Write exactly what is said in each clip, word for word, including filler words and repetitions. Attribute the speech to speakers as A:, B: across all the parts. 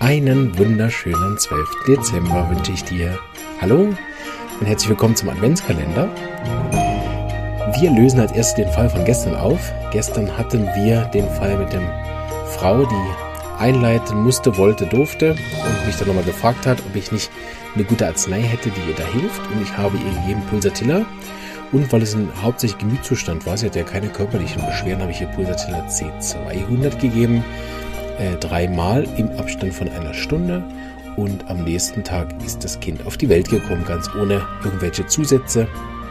A: Einen wunderschönen zwölften Dezember wünsche ich dir. Hallo und herzlich willkommen zum Adventskalender. Wir lösen als erstes den Fall von gestern auf. Gestern hatten wir den Fall mit der Frau, die einleiten musste, wollte, durfte und mich dann nochmal gefragt hat, ob ich nicht eine gute Arznei hätte, die ihr da hilft. Und ich habe ihr gegeben Pulsatilla. Und weil es ein hauptsächlich Gemütszustand war, sie hatte ja keine körperlichen Beschwerden, habe ich ihr Pulsatilla C zweihundert gegeben. Äh, dreimal im Abstand von einer Stunde. Und am nächsten Tag ist das Kind auf die Welt gekommen, ganz ohne irgendwelche Zusätze.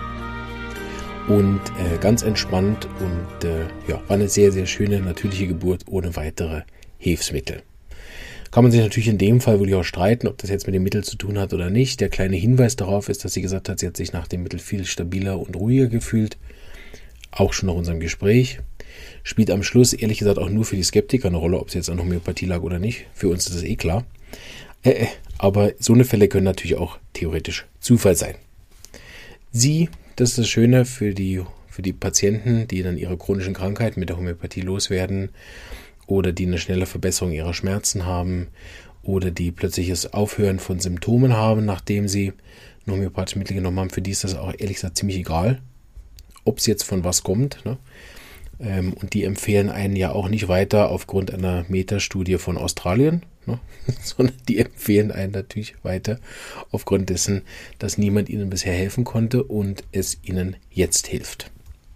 A: Und äh, ganz entspannt und äh, ja, war eine sehr, sehr schöne, natürliche Geburt ohne weitere Hilfsmittel. Kann man sich natürlich in dem Fall wirklich auch streiten, ob das jetzt mit dem Mittel zu tun hat oder nicht. Der kleine Hinweis darauf ist, dass sie gesagt hat, sie hat sich nach dem Mittel viel stabiler und ruhiger gefühlt. Auch schon nach unserem Gespräch. Spielt am Schluss ehrlich gesagt auch nur für die Skeptiker eine Rolle, ob es jetzt an Homöopathie lag oder nicht. Für uns ist das eh klar. Äh, aber so eine Fälle können natürlich auch theoretisch Zufall sein. Sie, das ist das Schöne für die, für die Patienten, die dann ihre chronischen Krankheiten mit der Homöopathie loswerden oder die eine schnelle Verbesserung ihrer Schmerzen haben oder die plötzliches Aufhören von Symptomen haben, nachdem sie ein homöopathisches Mittel genommen haben. Für die ist das auch ehrlich gesagt ziemlich egal, ob es jetzt von was kommt. Ne? Ähm, und die empfehlen einen ja auch nicht weiter aufgrund einer Metastudie von Australien, ne? sondern die empfehlen einen natürlich weiter aufgrund dessen, dass niemand ihnen bisher helfen konnte und es ihnen jetzt hilft.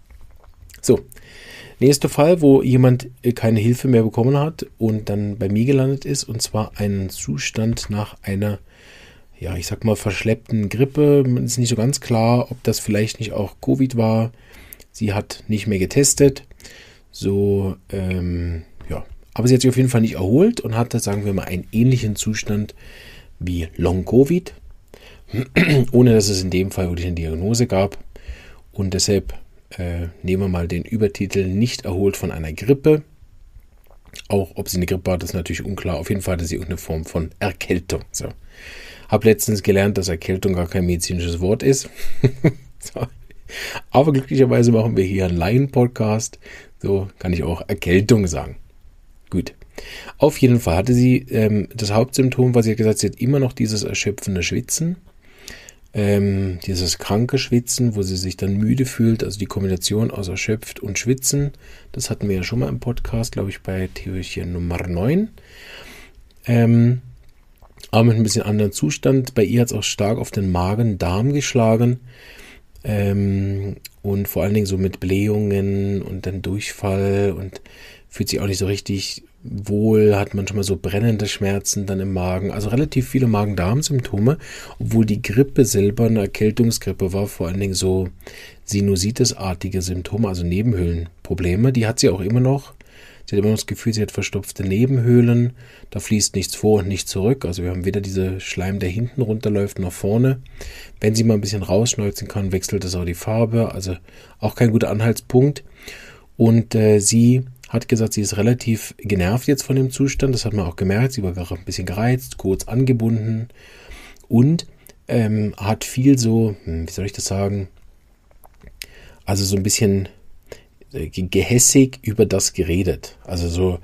A: So, nächster Fall, wo jemand keine Hilfe mehr bekommen hat und dann bei mir gelandet ist, und zwar einen Zustand nach einer, ja, ich sag mal, verschleppten Grippe. Man ist nicht so ganz klar, ob das vielleicht nicht auch Covid war. Sie hat nicht mehr getestet. So, ähm, ja. Aber sie hat sich auf jeden Fall nicht erholt und hatte, sagen wir mal, einen ähnlichen Zustand wie Long-Covid, ohne dass es in dem Fall wirklich eine Diagnose gab. Und deshalb äh, nehmen wir mal den Übertitel nicht erholt von einer Grippe. Auch ob sie eine Grippe hat, ist natürlich unklar. Auf jeden Fall hatte sie irgendeine Form von Erkältung. So. Habe letztens gelernt, dass Erkältung gar kein medizinisches Wort ist. So. Aber glücklicherweise machen wir hier einen Laien-Podcast. So kann ich auch Erkältung sagen. Gut. Auf jeden Fall hatte sie ähm, das Hauptsymptom, weil sie hat gesagt, sie hat immer noch dieses erschöpfende Schwitzen. Ähm, dieses kranke Schwitzen, wo sie sich dann müde fühlt. Also die Kombination aus erschöpft und Schwitzen. Das hatten wir ja schon mal im Podcast, glaube ich, bei Theorien Nummer neun. Ähm, aber mit ein bisschen anderen Zustand. Bei ihr hat es auch stark auf den Magen-Darm geschlagen. Ähm, und vor allen Dingen so mit Blähungen und dann Durchfall und fühlt sich auch nicht so richtig wohl, hat manchmal so brennende Schmerzen dann im Magen, also relativ viele Magen-Darm-Symptome, obwohl die Grippe selber eine Erkältungsgrippe war, vor allen Dingen so Sinusitis-artige Symptome, also Nebenhöhlenprobleme, die hat sie auch immer noch. Sie hat immer noch das Gefühl, sie hat verstopfte Nebenhöhlen, da fließt nichts vor und nichts zurück. Also wir haben weder diese Schleim, der hinten runterläuft, nach vorne. Wenn sie mal ein bisschen rausschneuzen kann, wechselt das auch die Farbe. Also auch kein guter Anhaltspunkt. Und äh, sie hat gesagt, sie ist relativ genervt jetzt von dem Zustand. Das hat man auch gemerkt. Sie war gerade ein bisschen gereizt, kurz angebunden und ähm, hat viel so, wie soll ich das sagen, also so ein bisschen gehässig über das geredet. Also so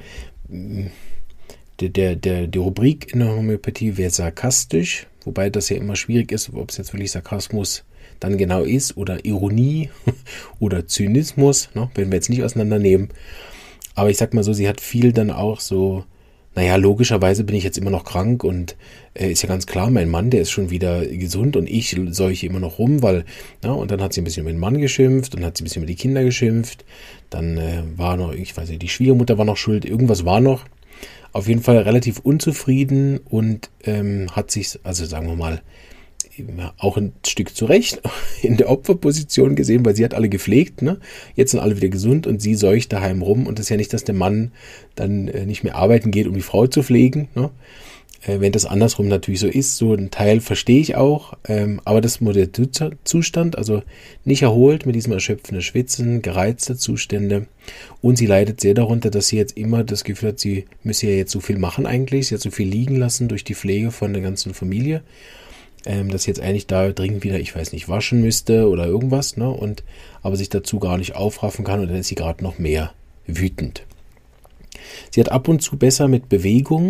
A: der, der, der, die Rubrik in der Homöopathie wäre sarkastisch, wobei das ja immer schwierig ist, ob es jetzt wirklich Sarkasmus dann genau ist oder Ironie oder Zynismus, ne, wenn wir jetzt nicht auseinandernehmen. Aber ich sag mal so, sie hat viel dann auch so, naja, logischerweise bin ich jetzt immer noch krank und äh, ist ja ganz klar, mein Mann, der ist schon wieder gesund und ich seuche immer noch rum, weil, na, und dann hat sie ein bisschen über den Mann geschimpft und hat sie ein bisschen über die Kinder geschimpft, dann äh, war noch, ich weiß nicht, die Schwiegermutter war noch schuld, irgendwas war noch, auf jeden Fall relativ unzufrieden und ähm, hat sich, also sagen wir mal, auch ein Stück zurecht in der Opferposition gesehen, weil sie hat alle gepflegt, ne? Jetzt sind alle wieder gesund und sie seucht daheim rum und das ist ja nicht, dass der Mann dann äh, nicht mehr arbeiten geht, um die Frau zu pflegen, ne? Äh, wenn das andersrum natürlich so ist, so ein Teil verstehe ich auch, ähm, aber das ist der Zustand, also nicht erholt mit diesem erschöpfenden Schwitzen, gereizte Zustände und sie leidet sehr darunter, dass sie jetzt immer das Gefühl hat, sie müsse ja jetzt so viel machen eigentlich, sie hat so viel liegen lassen durch die Pflege von der ganzen Familie, ähm, dass jetzt eigentlich da dringend wieder, ich weiß nicht, waschen müsste oder irgendwas, ne? Und aber sich dazu gar nicht aufraffen kann und dann ist sie gerade noch mehr wütend. Sie hat ab und zu besser mit Bewegung,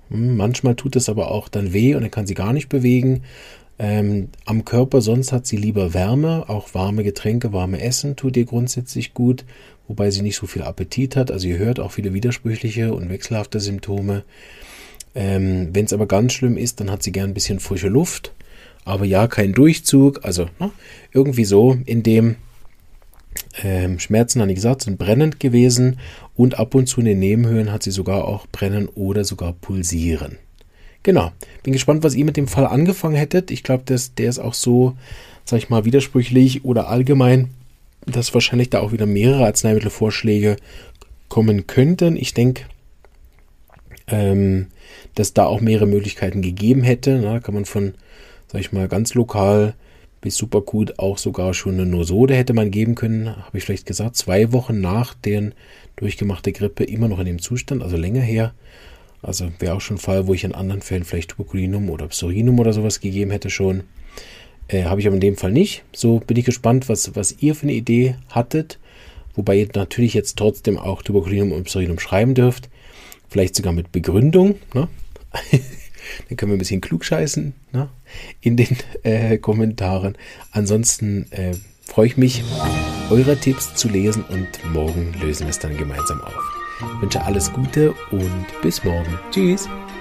A: Manchmal tut es aber auch dann weh und dann kann sie gar nicht bewegen. Ähm, am Körper sonst hat sie lieber Wärme, auch warme Getränke, warme Essen tut ihr grundsätzlich gut, wobei sie nicht so viel Appetit hat. Also ihr hört auch viele widersprüchliche und wechselhafte Symptome. Ähm, wenn es aber ganz schlimm ist, dann hat sie gern ein bisschen frische Luft, aber ja, kein Durchzug. Also ne, irgendwie so in dem ähm, Schmerzen, habe ich gesagt, sind brennend gewesen und ab und zu in den Nebenhöhlen hat sie sogar auch brennen oder sogar pulsieren. Genau, bin gespannt, was ihr mit dem Fall angefangen hättet. Ich glaube, der ist auch so, sag ich mal, widersprüchlich oder allgemein, dass wahrscheinlich da auch wieder mehrere Arzneimittelvorschläge kommen könnten. Ich denke, ähm, dass da auch mehrere Möglichkeiten gegeben hätte. Da kann man von, sag ich mal, ganz lokal bis super gut auch sogar schon eine Nosode hätte man geben können, habe ich vielleicht gesagt, zwei Wochen nach der durchgemachten Grippe immer noch in dem Zustand, also länger her. Also wäre auch schon ein Fall, wo ich in anderen Fällen vielleicht Tuberkulinum oder Pseudoninum oder sowas gegeben hätte schon. Äh, habe ich aber in dem Fall nicht. So bin ich gespannt, was, was ihr für eine Idee hattet. Wobei ihr natürlich jetzt trotzdem auch Tuberkulinum und Pseudoninum schreiben dürft. Vielleicht sogar mit Begründung. Ne? Dann können wir ein bisschen klugscheißen, ne? In den äh, Kommentaren. Ansonsten äh, freue ich mich, eure Tipps zu lesen und morgen lösen wir es dann gemeinsam auf. Ich wünsche alles Gute und bis morgen. Tschüss.